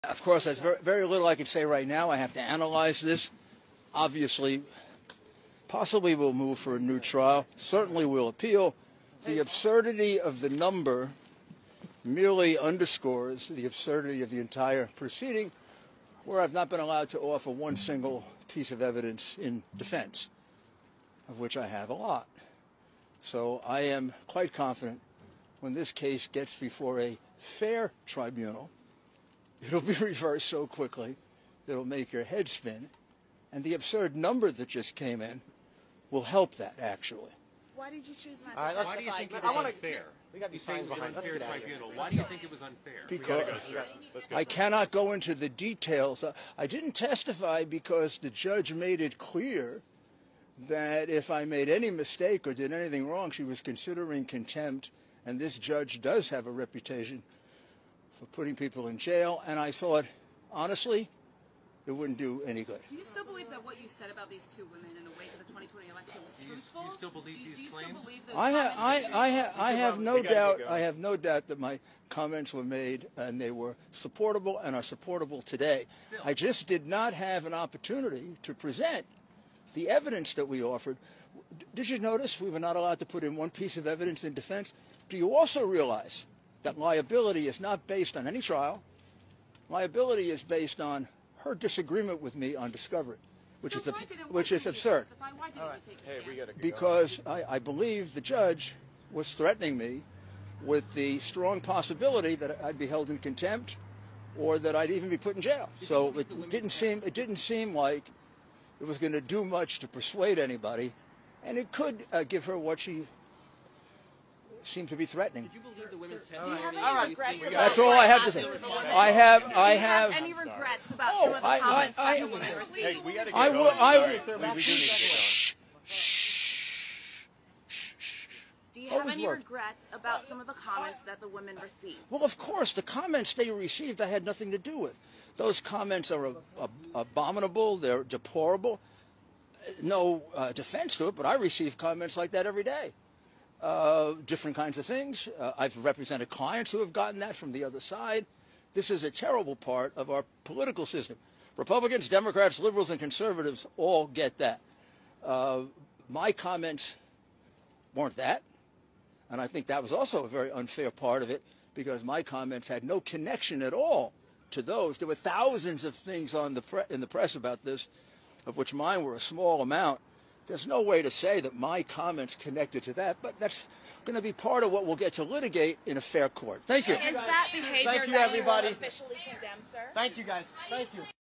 Of course, there's very little I can say right now. I have to analyze this. Obviously, possibly we'll move for a new trial. Certainly we'll appeal. The absurdity of the number merely underscores the absurdity of the entire proceeding, where I've not been allowed to offer one single piece of evidence in defense, of which I have a lot. So I am quite confident when this case gets before a fair tribunal, it'll be reversed so quickly, it'll make your head spin. And the absurd number that just came in will help that, actually. Why did you choose not to testify? Why do you think it was unfair? You say it was an unfair tribunal. Why do you think it was unfair? Because I cannot go into the details. I didn't testify because the judge made it clear that if I made any mistake or did anything wrong, she was considering contempt. And this judge does have a reputation for putting people in jail. And I thought, honestly, it wouldn't do any good. Do you still believe that what you said about these two women in the wake of the 2020 election was truthful? Do you still believe these claims? I have no doubt. I have no doubt that my comments were made and they were supportable and are supportable today. Still. I just did not have an opportunity to present the evidence that we offered. Did you notice we were not allowed to put in one piece of evidence in defense? Do you also realize that liability is not based on any trial? Liability is based on her disagreement with me on discovery, which is absurd. Because I believe the judge was threatening me with the strong possibility that I'd be held in contempt or that I'd even be put in jail. So it didn't seem like it was going to do much to persuade anybody, and it could give her what she seemed to be threatening. Did you believe the women's testimony? Do you have any regrets about That's all I have to say. I have. Do you have any regrets about some of the comments that the women received? Hey, we got to I go. Do you have any regrets about some of the comments that the women received? Well, of course, the comments they received I had nothing to do with. Those comments are abominable. They're deplorable. No defense to it, but I receive comments like that every day. Different kinds of things. I've represented clients who have gotten that from the other side. This is a terrible part of our political system. Republicans, Democrats, liberals, and conservatives all get that. My comments weren't that, and I think that was also a very unfair part of it because my comments had no connection at all to those. There were thousands of things in the press about this, of which mine were a small amount. There's no way to say that my comments connected to that, but that's going to be part of what we'll get to litigate in a fair court. Thank you. Is that behavior that you will officially condemn, sir? Thank you, guys. Thank you.